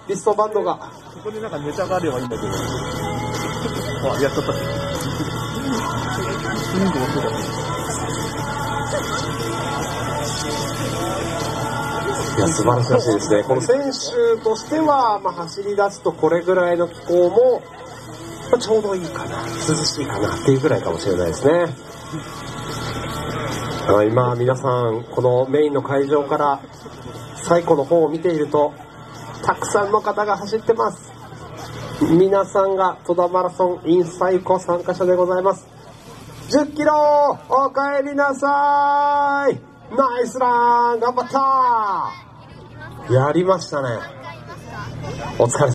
リストバンドが。 ここでなんかネタがあればいいんだけど。あ、やっちゃった。 いや、素晴らしいですね。この選手としては、走り出すとこれぐらいの気候も、ちょうどいいかな、涼しいかなっていうぐらいかもしれないですね。今皆さんこのメインの会場から最古の方を見ていると、たくさんの方が走ってます。皆さんが戸田マラソン in 最古参加者でございます。10キロお帰りなさい。ナイスラン、頑張った。やりましたね。お疲れ。